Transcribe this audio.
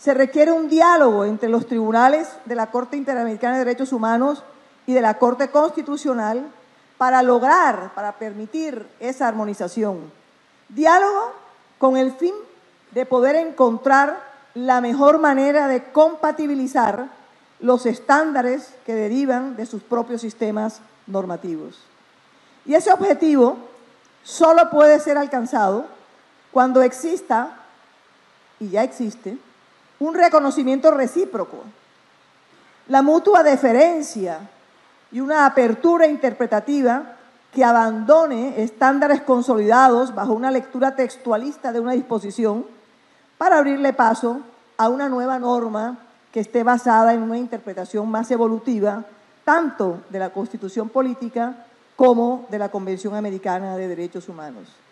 Se requiere un diálogo entre los tribunales de la Corte Interamericana de Derechos Humanos y de la Corte Constitucional para permitir esa armonización. Diálogo con el fin de poder encontrar la mejor manera de compatibilizar los estándares que derivan de sus propios sistemas normativos. Y ese objetivo solo puede ser alcanzado cuando exista, y ya existe, un reconocimiento recíproco, la mutua deferencia y una apertura interpretativa que abandone estándares consolidados bajo una lectura textualista de una disposición para abrirle paso a una nueva norma que esté basada en una interpretación más evolutiva, tanto de la Constitución Política como de la Convención Americana de Derechos Humanos.